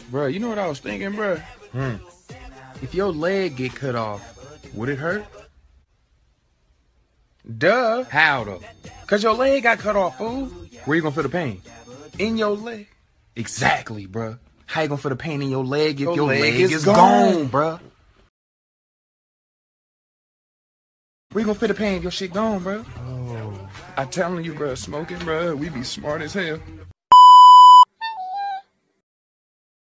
Bruh, you know what I was thinking, bruh? If your leg get cut off, would it hurt? Duh. How though? Cause your leg got cut off, fool. Where you gonna feel the pain? In your leg. Exactly, bruh. How you gonna feel the pain in your leg if your leg is gone, bruh? Where you gonna feel the pain if your shit gone, bruh? Oh. I telling you, bruh, smoking, bruh, we be smart as hell.